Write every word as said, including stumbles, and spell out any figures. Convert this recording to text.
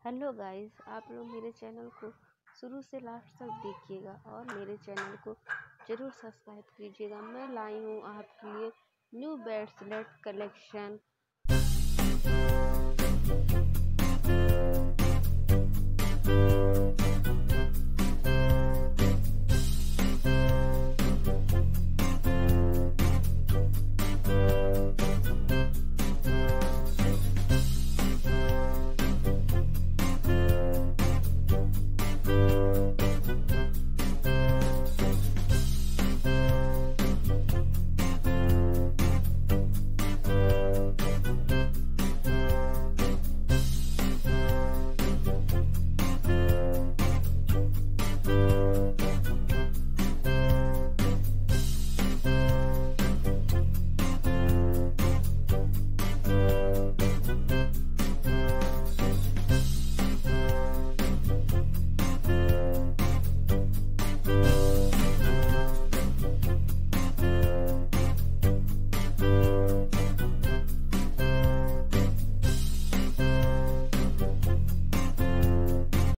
Hello guys, आप लोग मेरे चैनल को शुरू से लास्ट तक देखिएगा और मेरे चैनल को ज़रूर सब्सक्राइब कीजिएगा। मैं लाई हूँ आपके लिए न्यू ब्रेसलेट कलेक्शन।